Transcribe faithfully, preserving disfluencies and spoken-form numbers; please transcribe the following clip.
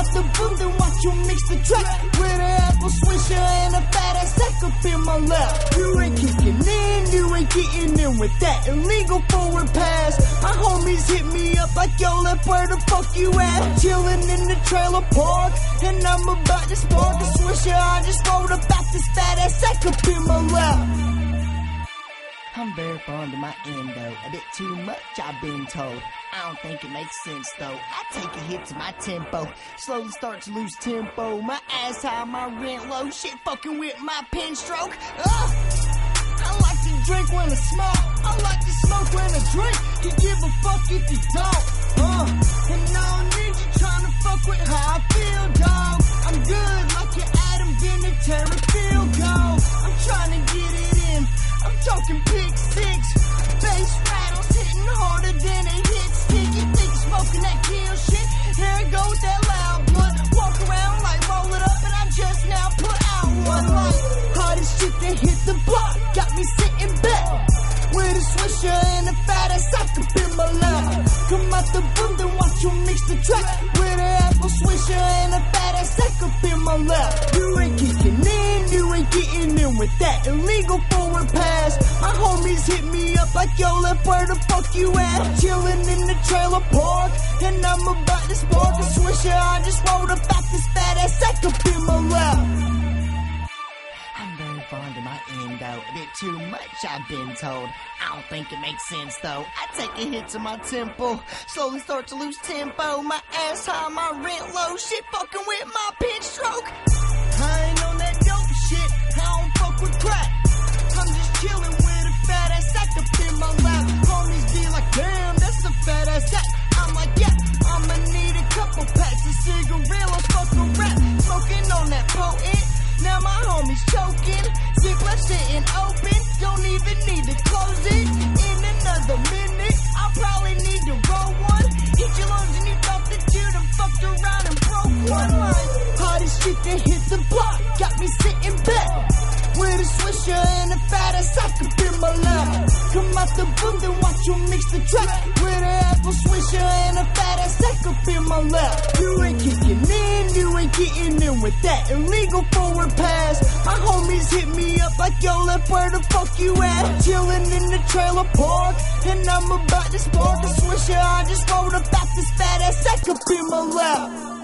out the booth and watch you mix the track with an apple swisher and a fat ass sack up in my lap. You ain't kicking in, you ain't getting in with that illegal forward pass. My homies hit me up like, yo, Lep, where the fuck you at? I'm chilling in the trailer park, and I'm about to spark a swisher. I just rolled up out this fat ass sack up in my lap. I'm very fond of my endo, a bit too much I've been told. I don't think it makes sense though. I take a hit to my tempo, slowly start to lose tempo. My ass high, my rent low, shit fucking with my pen stroke. Uh, I like to drink when I smoke, I like to smoke when I drink. You give a fuck if you don't. Uh, and I don't need you trying to fuck with how I feel, dog. I'm good like your Adam Vinatieri field goal. I'm trying to get it in, I'm talking pick six. Bass rattles hitting harder than a hit stick. You think you're smoking that kill shit? Here it goes, that loud blood. Walk around like roll it up, and I just now put out one like hardest shit that hit the block. Got me sitting back with a swisher and a fat ass sack up in my lap. Come out the booth and watch you mix the track with an apple swisher and a fat ass sack up in my lap. You ain't kicking in, you ain't getting in with that illegal forward pass. My homies hit me up like, yo, Lep, where the fuck you at? I'm chilling in the trailer park, and I'm about to spark a swisher. I just rolled up out this fat ass sack up in my lap. I'm very fond of my endo, a bit too much I've been told. I don't think it makes sense though. I take a hit to my tempo, slowly start to lose tempo. My ass high, my rent low, shit fucking with my pen stroke. I ain't on that dope shit, I don't fuck with crack. I'm just chilling with a fat ass sack up in my lap. Homies be like, damn, that's a fat ass sack. I'm like, yeah, I'ma need a couple packs of cigarillos, fuck a rap. Smoking on that potent, now my homies choking. Zipper sitting open, don't even need to close it. In another minute, I'll probably need to roll one. Hit your lungs and you thought that you done fucked around and broke one line. Hardest shit that hit the block, got me sitting back with a swisher and a fat ass sack up in my lap. Come out the booth and watch you mix the track with an apple swisher and a fat ass sack up in my lap. You ain't kicking in, you ain't getting in with that illegal forward pass. My homies hit me up like, yo, Lep, where the fuck you at? I'm chilling in the trailer park, and I'm about to spark a swisher. I just rolled up out this fat ass sack up in my lap.